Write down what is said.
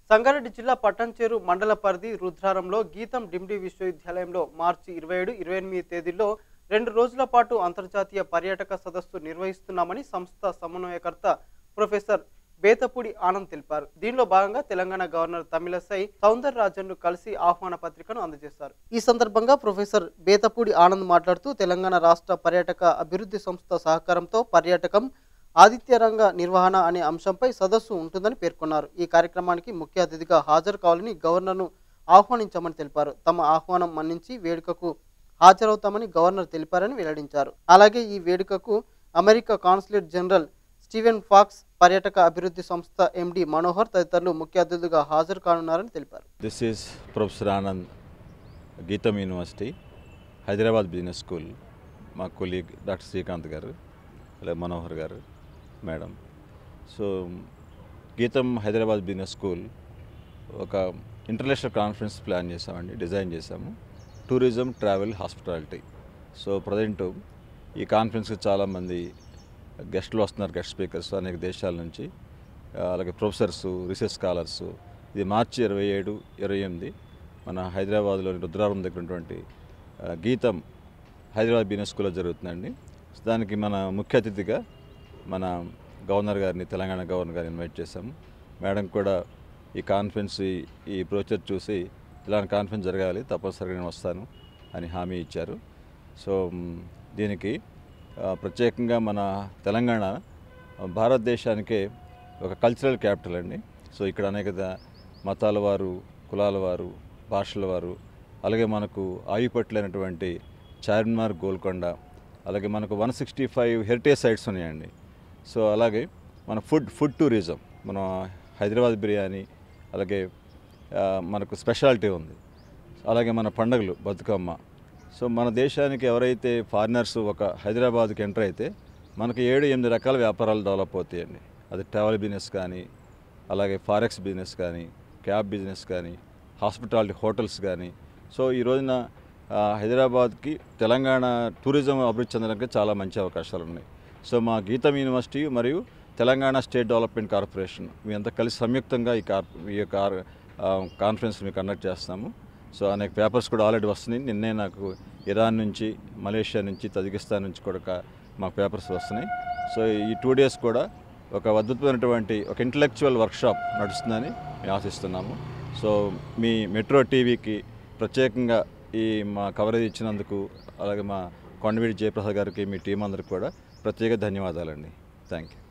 సంగారెడ్డి జిల్లా పట్టంచేరు మండల పరిధి రుద్రారంలో గీతం డిమ్డి విశ్వవిద్యాలయంలో మార్చి 27, 28 తేదీల్లో 2 రోజుల పాటు అంతర్జాతీయ పర్యాటక సదస్సు నిర్వహిస్తున్నామని సంస్థ సమన్వయకర్త ప్రొఫెసర్ బేతపూడి ఆనంద్ తెలిపారు. దీనిలో భాగంగా తెలంగాణ గవర్నర్ తమిళసై సౌందరరాజన్ను కలిసి ఆహ్వాన పత్రికను అందజేశారు. ఈ సందర్భంగా ప్రొఫెసర్ బేతపూడి ఆనంద్ మాట్లాడుతూ తెలంగాణ రాష్ట్ర పర్యాటక అభివృద్ధి సంస్థ సహకారంతో పర్యాటకం ఆతిథ్య రంగ నిర్వహణ అనే అంశంపై సదస్సు ఉంటుందని పేర్కొన్నారు. ఈ కార్యక్రమానికి ముఖ్య అతిథిగా హాజరు కావాలని గవర్నర్ను ఆహ్వానించామని తెలిపారు. తమ ఆహ్వానం మన్నించి వేడుకకు హాజరవుతామని గవర్నర్ తెలిపారని వెల్లడించారు. అలాగే ఈ వేడుకకు America consulate general Steven Fox, పర్యాటక అభివృద్ధి సంస్థ ఎండి మనోహర్ తదితరులు ముఖ్య అతిథులుగా హాజరు కానున్నారని తెలిపారు. This is professor Anand, GITAM university, Hyderabad business school. మా కొలీగ్ డాక్టర్ శ్రీకాంత్ గారు, అలాగే Manohar garu, madam. So GITAM Hyderabad business school ఒక ఇంటర్నేషనల్ కాన్ఫరెన్స్ ప్లాన్ చేసామండి, డిజైన్ చేసాము. Tourism, travel, hospitality. So present ఈ కాన్ఫరెన్స్కి చాలామంది గెస్టులు వస్తున్నారు, గెస్ట్ స్పీకర్స్ అనేక దేశాల నుంచి, అలాగే ప్రొఫెసర్స్, రీసెర్చ్ స్కాలర్స్. ఇది మార్చి 27, 28 మన హైదరాబాద్లోని రుద్రారం దగ్గర ఉన్నటువంటి గీతం హైదరాబాద్ బిజినెస్ స్కూల్లో జరుగుతుందండి. దానికి మన ముఖ్య అతిథిగా మన గవర్నర్ గారిని, తెలంగాణ గవర్నర్ గారిని ఇన్వైట్ చేశాము. మేడం కూడా ఈ కాన్ఫరెన్స్, ఈ బ్రోచర్ చూసి ఇలాంటి కాన్ఫరెన్స్ జరగాలి, తప్పనిసరిగా నేను వస్తాను అని హామీ ఇచ్చారు. సో దీనికి ప్రత్యేకంగా మన తెలంగాణ భారతదేశానికే ఒక కల్చరల్ క్యాపిటల్ అండి. సో ఇక్కడ అనేక మతాల వారు, కులాల వారు, భాషల వారు, అలాగే మనకు ఆయుపట్లైనటువంటి చార్మినార్, గోల్కొండ, అలాగే మనకు 165 హెరిటేజ్ సైట్స్ ఉన్నాయండి. సో అలాగే మన ఫుడ్ టూరిజం, మన హైదరాబాద్ బిర్యానీ, అలాగే మనకు స్పెషాలిటీ ఉంది. అలాగే మన పండుగలు, బతుకమ్మ. సో మన దేశానికి ఎవరైతే ఫారినర్స్ ఒక హైదరాబాద్కి ఎంటర్ అయితే మనకి 7-8 రకాల వ్యాపారాలు డెవలప్ అవుతాయండి. అది ట్రావెల్ బిజినెస్ కానీ, అలాగే ఫారెక్స్ బిజినెస్ కానీ, క్యాబ్ బిజినెస్ కానీ, హాస్పిటాలిటీ, హోటల్స్ కానీ. సో ఈ రోజున హైదరాబాద్కి తెలంగాణ టూరిజం అభివృద్ధి చెందడానికి చాలా మంచి అవకాశాలు ఉన్నాయి. సో మా గీతం యూనివర్సిటీ మరియు తెలంగాణ స్టేట్ డెవలప్మెంట్ కార్పొరేషన్ మీ అంతా కలిసి సంయుక్తంగా ఈ కాన్ఫరెన్స్ మేము కండక్ట్ చేస్తాము. సో అనేక పేపర్స్ కూడా ఆల్రెడీ వస్తున్నాయి. నిన్నే నాకు ఇరాన్ నుంచి, మలేషియా నుంచి, తజికిస్తాన్ నుంచి కూడా మాకు పేపర్స్ వస్తున్నాయి. సో ఈ 2 days కూడా ఒక అద్భుతమైనటువంటి ఒక ఇంటలెక్చువల్ వర్క్షాప్ నడుస్తుందని మేము ఆశిస్తున్నాము. సో మీ మెట్రో టీవీకి ప్రత్యేకంగా ఈ మా కవరేజ్ ఇచ్చినందుకు, అలాగే మా కొండవీటి జయప్రసాద్ గారికి, మీ టీం అందరికి కూడా ప్రత్యేక ధన్యవాదాలండి. Thank you.